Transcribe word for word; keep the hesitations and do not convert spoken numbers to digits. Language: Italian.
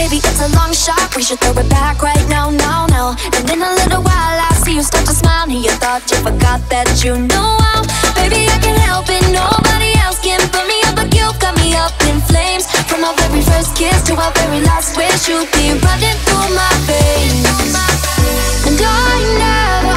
Baby, it's a long shot, we should throw it back right now, now, now. And in a little while I see you start to smile. And you thought you forgot that you know how. Baby, I can't help it, nobody else can put me up. But you got me up in flames. From our very first kiss to our very last wish, you'd be running through my veins. And I never